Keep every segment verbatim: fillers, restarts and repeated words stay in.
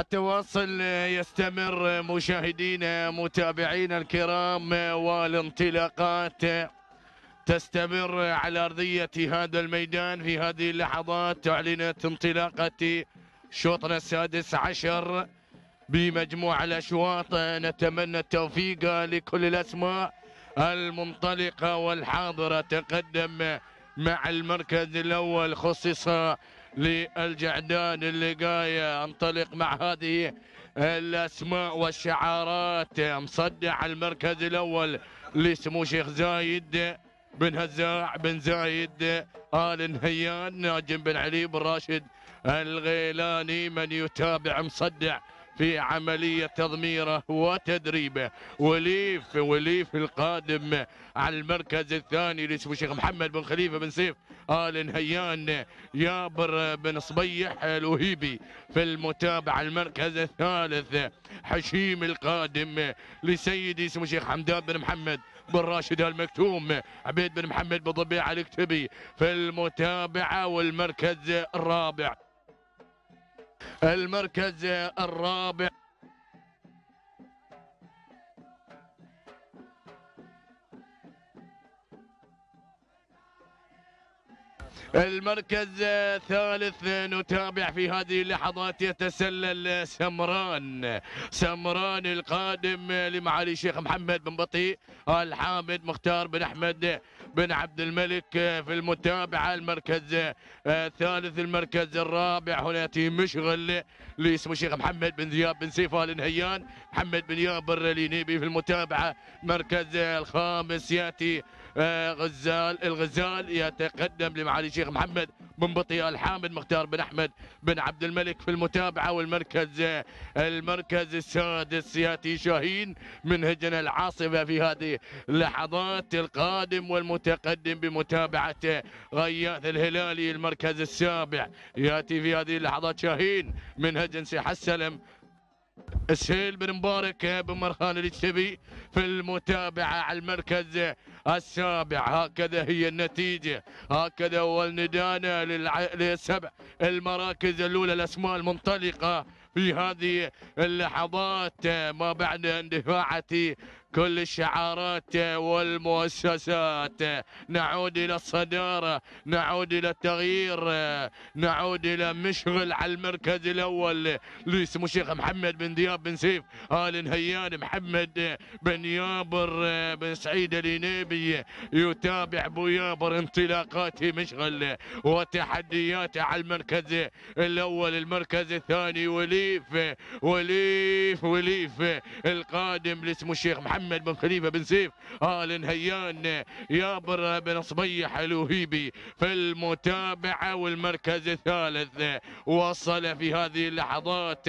التواصل يستمر مشاهدينا متابعينا الكرام، والانطلاقات تستمر على أرضية هذا الميدان. في هذه اللحظات أعلنت انطلاقة شوطنا السادس عشر بمجموع الأشواط. نتمنى التوفيق لكل الأسماء المنطلقة والحاضرة. تقدم مع المركز الأول خصص للجعدان اللقاية. انطلق مع هذه الأسماء والشعارات. مصدع المركز الأول لسمو شيخ زايد بن هزاع بن زايد آل نهيان ناجم بن علي بن راشد الغيلاني، من يتابع مصدع في عملية تضميره وتدريبه. وليف وليف القادم على المركز الثاني لاسمه الشيخ محمد بن خليفة بن سيف آل نهيان. يابر بن صبيح الوهيبي في المتابعة. المركز الثالث حشيم القادم لسيدي اسمه الشيخ حمدان بن محمد بن راشد المكتوم. عبيد بن محمد بن ضبيع الاكتبي في المتابعة. والمركز الرابع المركز الرابع المركز الثالث نتابع في هذه اللحظات. يتسلل سمران سمران القادم لمعالي الشيخ محمد بن بطيء الحامد مختار بن احمد بن عبد الملك في المتابعه. المركز الثالث المركز الرابع هنا ياتي مشغل لاسمه الشيخ محمد بن ذياب بن سيف ال نهيان. محمد بن يابر لينيبي في المتابعه. المركز الخامس ياتي غزال الغزال يتقدم لمعالي الشيخ محمد بن بطيء الحامد مختار بن احمد بن عبد الملك في المتابعه. والمركز المركز السادس ياتي شاهين من هجن العاصفه في هذه اللحظات. القادم والمتقدم بمتابعه غياث الهلالي. المركز السابع ياتي في هذه اللحظات شاهين من هجن سيح السلم السهيل بن مبارك بن مرخان الاجتبي في المتابعة على المركز السابع. هكذا هي النتيجة، هكذا هو الندانة للسبع المراكز الأولى. الأسماء المنطلقة في هذه اللحظات ما بعد اندفاعة كل الشعارات والمؤسسات. نعود إلى الصدارة، نعود إلى التغيير، نعود إلى مشغل على المركز الأول لاسمه الشيخ محمد بن ذياب بن سيف آل نهيان. محمد بن يابر بن سعيد الينيبي يتابع ابو يابر انطلاقاته مشغل وتحدياته على المركز الأول. المركز الثاني وليف وليف وليف القادم لاسمه الشيخ محمد محمد بن خليفة بن سيف آل نهيان. يابر بن صبيح الوهيبي في المتابعة. والمركز الثالث وصل في هذه اللحظات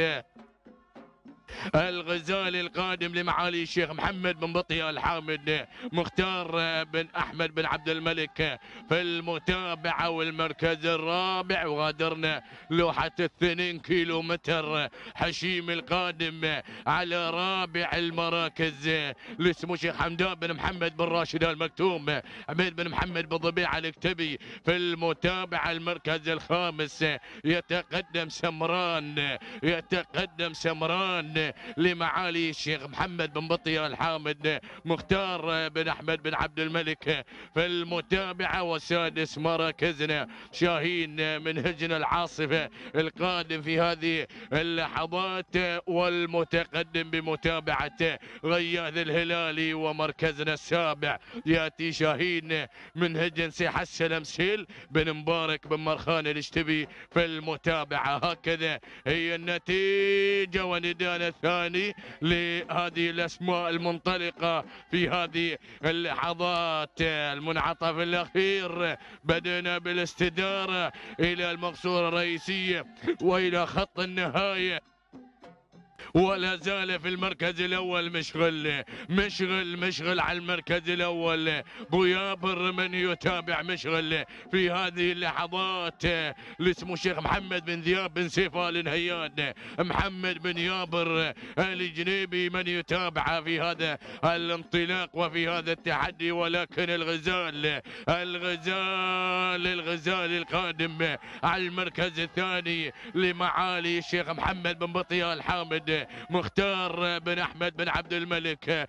الغزالي القادم لمعالي الشيخ محمد بن بطيء الحامد مختار بن احمد بن عبد الملك في المتابعه. والمركز الرابع وغادرنا لوحه الاثنين كيلو متر. حشيم القادم على رابع المراكز لاسمه الشيخ حمدان بن محمد بن راشد المكتوم. عبيد بن محمد بن ضبيع الاكتبي في المتابعه. المركز الخامس يتقدم سمران يتقدم سمران لمعالي الشيخ محمد بن بطيء الحامد مختار بن احمد بن عبد الملك في المتابعه. والسادس مراكزنا شاهين من هجن العاصفه القادم في هذه اللحظات. والمتقدم بمتابعه غياث الهلالي. ومركزنا السابع ياتي شاهين من هجن سيح السلم سيل بن مبارك بن مرخان الاجتبي في المتابعه. هكذا هي النتيجه وندانا الثاني لهذه الاسماء المنطلقه في هذه اللحظات. المنعطف الاخير بدأنا بالاستداره الى المقصوره الرئيسيه والى خط النهايه. ولا زال في المركز الاول مشغل مشغل مشغل على المركز الاول. بويابر من يتابع مشغل في هذه اللحظات اللي اسمه الشيخ محمد بن ذياب بن سيف ال نهيان. محمد بن يابر الجنيبي من يتابع في هذا الانطلاق وفي هذا التحدي، ولكن الغزال الغزال الغزال القادم على المركز الثاني لمعالي الشيخ محمد بن بطيال الحامد مختار بن احمد بن عبد الملك.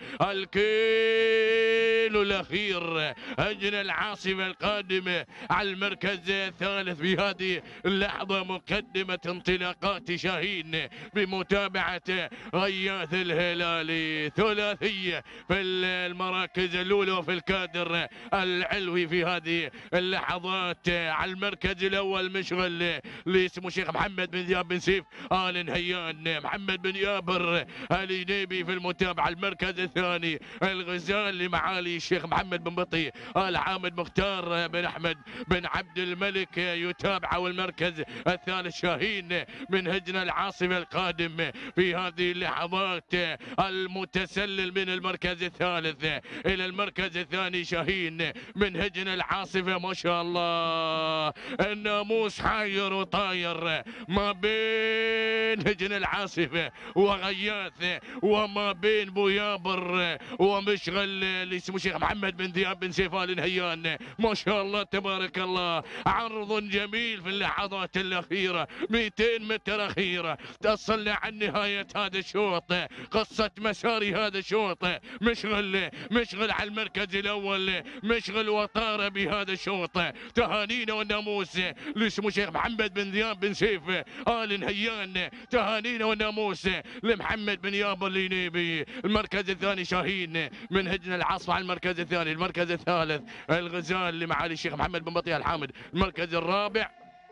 الكيلو الاخير هجن العاصمه القادمه على المركز الثالث في هذه اللحظه. مقدمه انطلاقات شاهين بمتابعه غياث الهلالي، ثلاثيه في المراكز الاولى وفي الكادر العلوي في هذه اللحظات. على المركز الاول مشغل لاسمه الشيخ محمد بن ذياب بن سيف ال نهيان. محمد بن يابر الجنيبي في المتابعه. المركز الثاني الغزال لمعالي الشيخ محمد بن بطي ال حامد مختار بن احمد بن عبد الملك يتابع. والمركز الثالث شاهين من هجن العاصمه القادم في هذه اللحظات. المتسلل من المركز الثالث الى المركز الثاني شاهين من هجن العاصفه. ما شاء الله الناموس حاير وطاير ما بين هجن العاصفه وغياث وما بين بويابر ومشغل اللي اسمه الشيخ محمد بن ذياب بن سيف ال نهيان. ما شاء الله تبارك الله، عرض جميل في اللحظات الاخيره. مئتين متر اخيره تصلنا عن نهايه هذا الشوط، قصه مسار هذا الشوط. مشغل مشغل على المركز الاول، مشغل وطار بهذا الشوط. تهانينا والناموس لاسمه الشيخ محمد بن ذياب بن سيف ال نهيان. تهانينا والناموس لمحمد بن يابر الجنيبي. المركز الثاني شاهين من هجن العاصفه على المركز الثاني. المركز الثالث الغزال لمعالي الشيخ محمد بن بطيال الحامد. المركز الرابع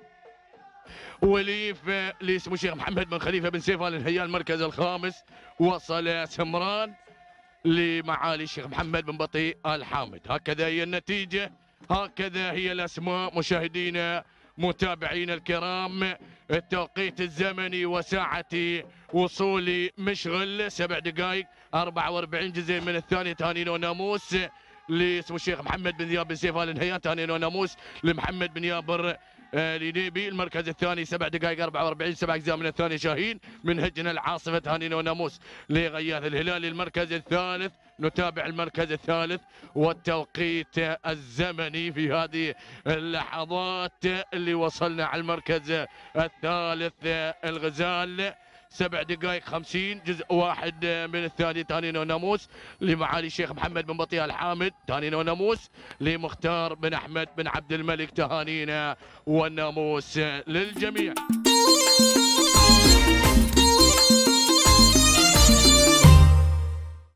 وليف اللي اسمه الشيخ محمد بن خليفه بن سيف ال نهيان. المركز الخامس وصل سمران لمعالي الشيخ محمد بن بطي الحامد. هكذا هي النتيجه، هكذا هي الاسماء. مشاهدينا متابعينا الكرام، التوقيت الزمني وساعة وصول مشغل سبع دقائق أربعة وأربعين جزء من الثانية. تهانينا وناموس لاسمه الشيخ محمد بن ذياب بن سيف ال نهيان. تهانينا وناموس لمحمد بن يابر الجنيبي. المركز الثاني سبع دقائق أربعة وأربعين سبع اجزاء من الثاني شاهين من هجن العاصفه. تهانينا وناموس لغياث الهلالي. المركز الثالث نتابع المركز الثالث والتوقيت الزمني في هذه اللحظات اللي وصلنا على المركز الثالث. الغزال سبع دقائق خمسين جزء واحد من الثاني. تهانينا وناموس لمعالي الشيخ محمد بن بطيال الحامد. تهانينا وناموس لمختار بن احمد بن عبد الملك. تهانينا والناموس للجميع.